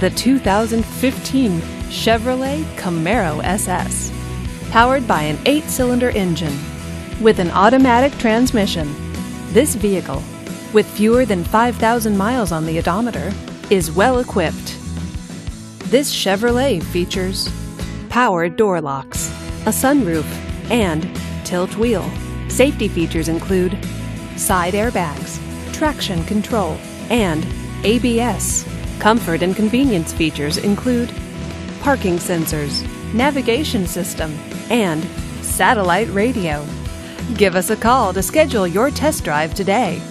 the 2015 Chevrolet Camaro SS. Powered by an 8-cylinder engine with an automatic transmission, this vehicle, with fewer than 5,000 miles on the odometer, is well equipped. This Chevrolet features powered door locks, a sunroof, and tilt wheel. Safety features include side airbags, traction control, and ABS. Comfort and convenience features include parking sensors, navigation system, and satellite radio. Give us a call to schedule your test drive today.